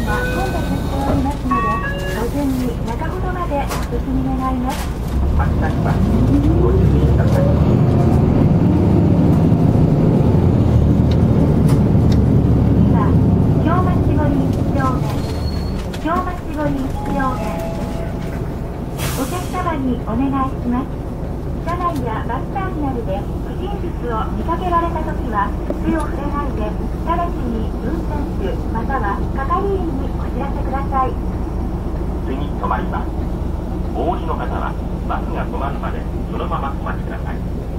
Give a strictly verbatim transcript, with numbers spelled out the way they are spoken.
が混雑しておりますので、ご順に中ほどまでお進み願います。 発車します。ご注意ください。 次は京町堀一丁目、京町堀一丁目です。お客様にお願いします。車内やバスターミナルで不審物を見かけられたときは、手を触れないで直ちに運転手または係員にお知らせください。 次止まります。お降りの方はバスが止まるまでそのままお待ちください。